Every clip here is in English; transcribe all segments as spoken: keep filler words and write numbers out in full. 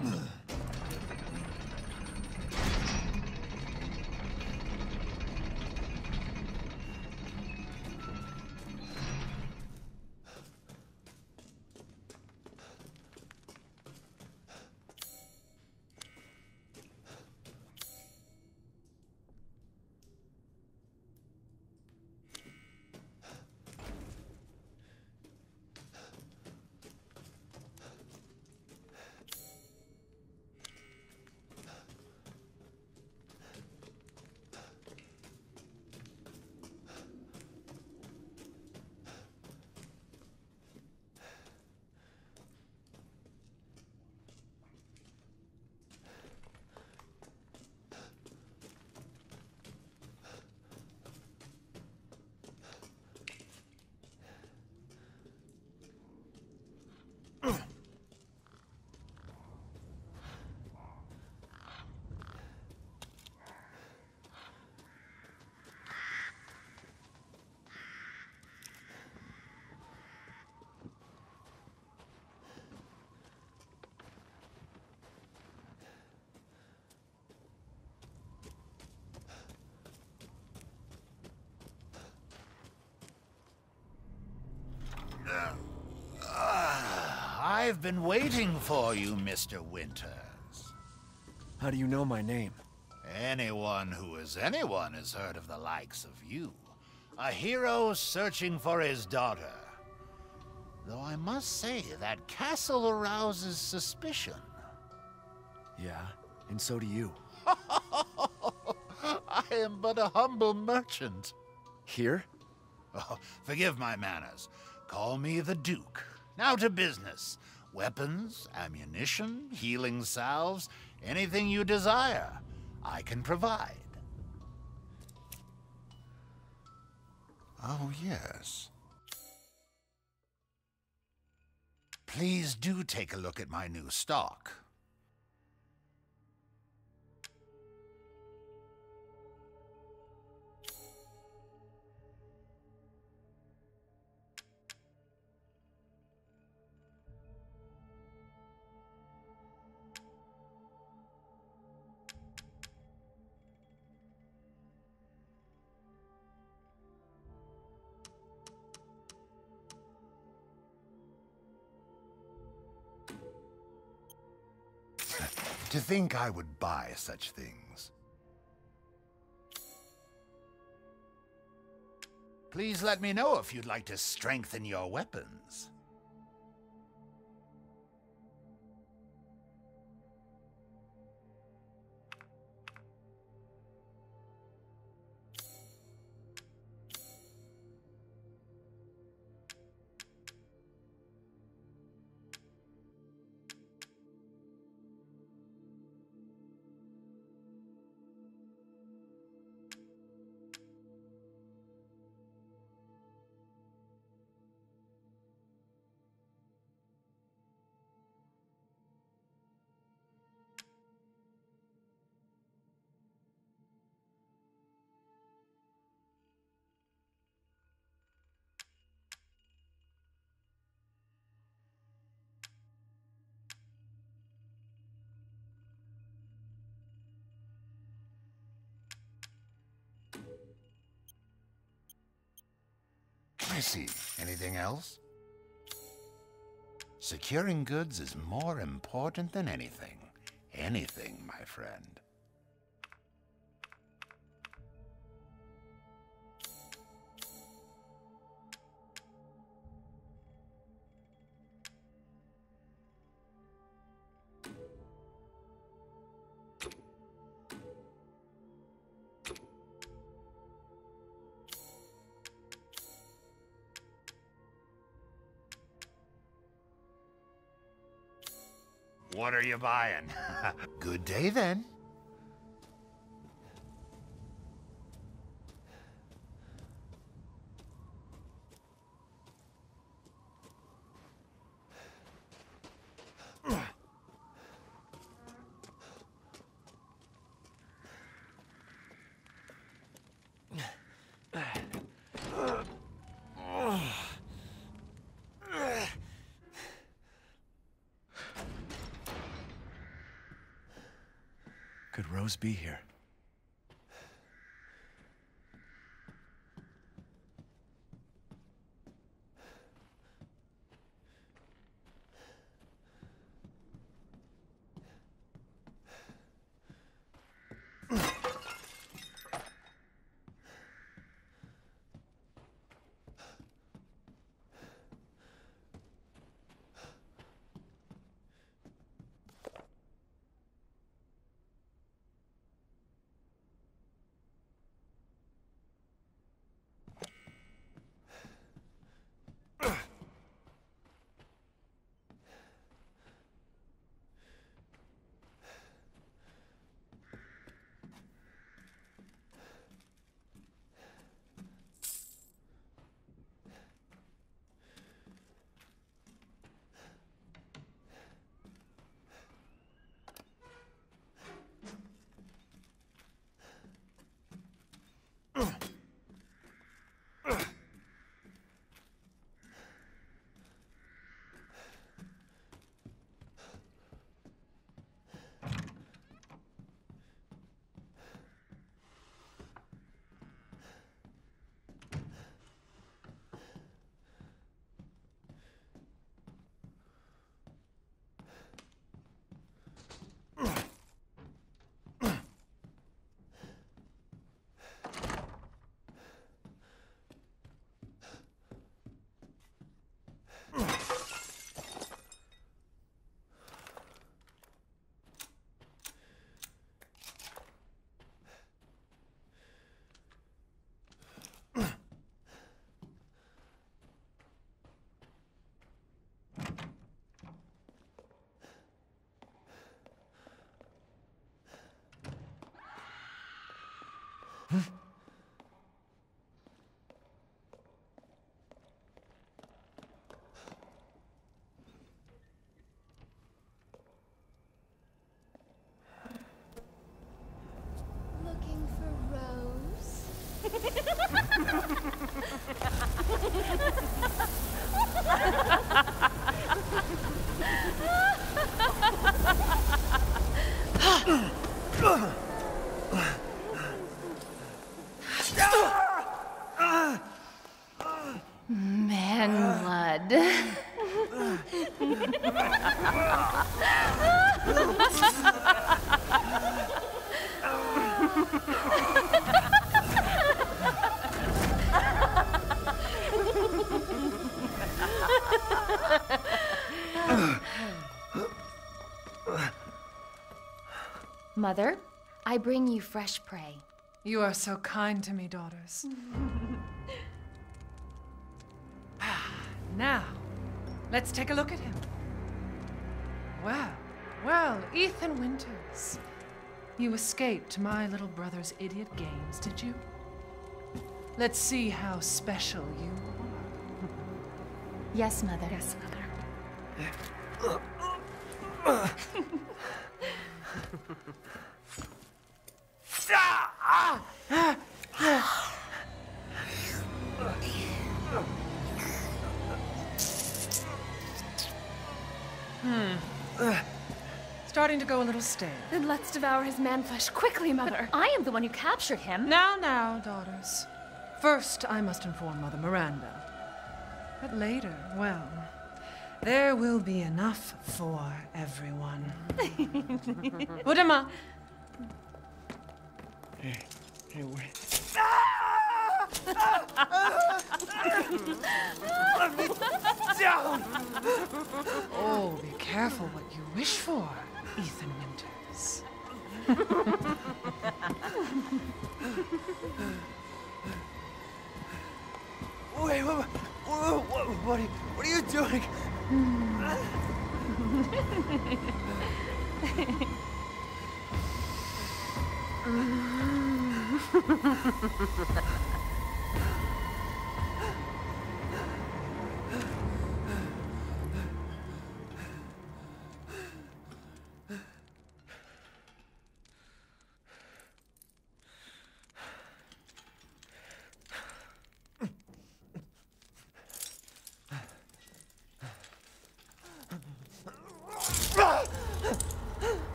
I've been waiting for you, Mister Winters. How do you know my name? Anyone who is anyone has heard of the likes of you. A hero searching for his daughter. Though I must say, that castle arouses suspicion. Yeah, and so do you. I am but a humble merchant. Here? Oh, forgive my manners. Call me the Duke. Now to business. Weapons, ammunition, healing salves, anything you desire, I can provide. Oh, yes. Please do take a look at my new stock. To think I would buy such things. Please let me know if you'd like to strengthen your weapons. I see. Anything else? Securing goods is more important than anything. Anything, my friend. What are you buying? Good day, then. Could Rose be here? Looking for Rose? Man blood. Mother, I bring you fresh prey. You are so kind to me, daughters. Now, let's take a look at him. Well, well, Ethan Winters. You escaped my little brother's idiot games, did you? Let's see how special you are. Yes, Mother. Yes, Mother. Hmm. Starting to go a little stale. Then let's devour his man-flesh quickly, Mother. I am the one who captured him. Now, now, daughters. First, I must inform Mother Miranda. But later, well, there will be enough for everyone. Put him up. Hey, hey, wait. Let me down! Oh, be careful what you wish for, Ethan Winters. Wait, what, what, what, what, are, you, what are you doing?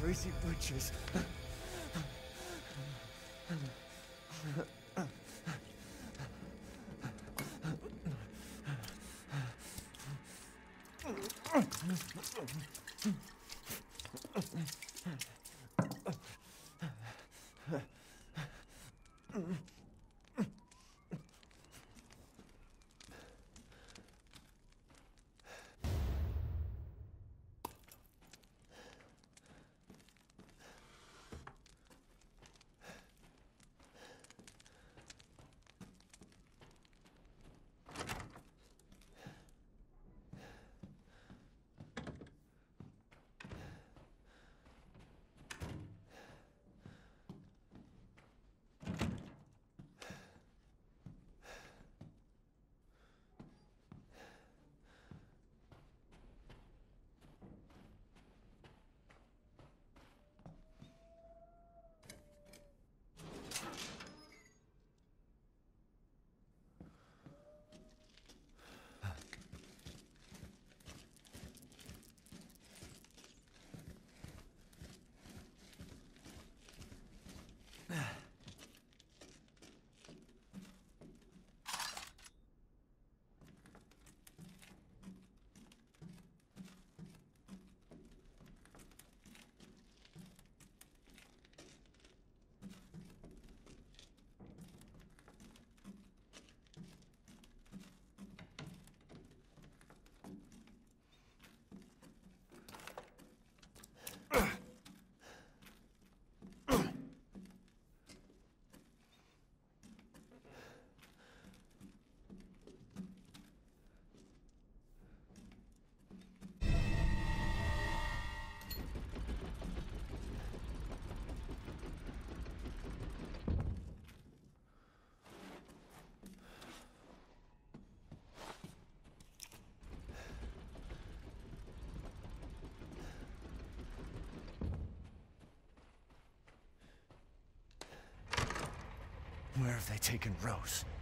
crazy witches. Where have they taken Rose?